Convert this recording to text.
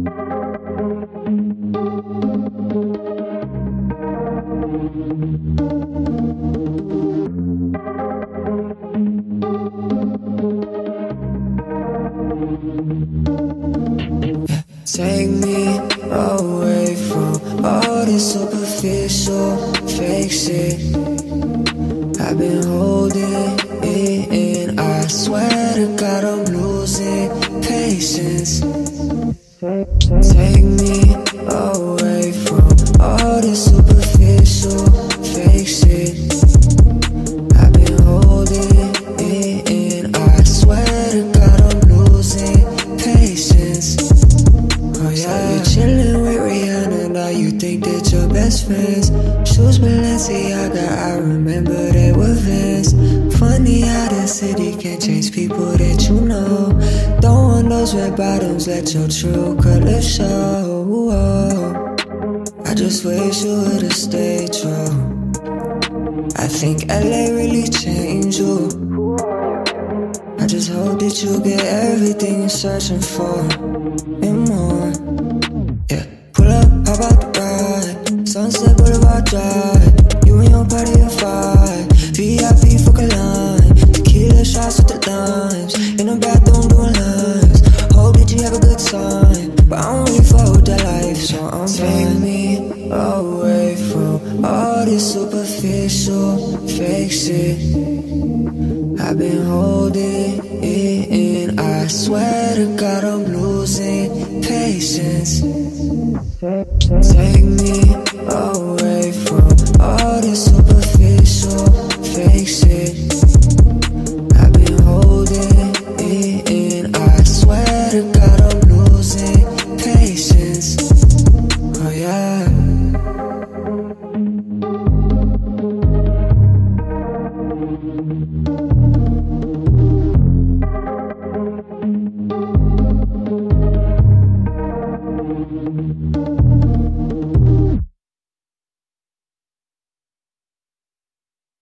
Take me away from all this superficial fake shit. I've been holding it in. I swear to God I'm losing patience. Take me away from all this superficial fake shit. I've been holding it in. I swear to God I'm losing patience. Oh yeah, so you're chillin' with Rihanna, now you think that you're best friends. Shoes Balenciaga, I remember they were Vans. Funny how the city can change people that you know. Don't want those red bottoms, let your true color show. I just wish you would've stayed true. I think LA really changed you. I just hope that you get everything you're searching for and more. Yeah, pull up, hop out the ride, Sunset Boulevard Drive. You and your party are fine. VIP fuck a line, tequila shots with the limes. In the bathroom doing lines. Hope that you have a good time, but I don't really fuck with that life, so I'm fine. Take me away from all this superficial fake shit. I've been holding it in. I swear to God I'm losing patience. Take me away from all this superficial fake shit. I've been holding it in. I swear to God I'm losing patience. Oh yeah.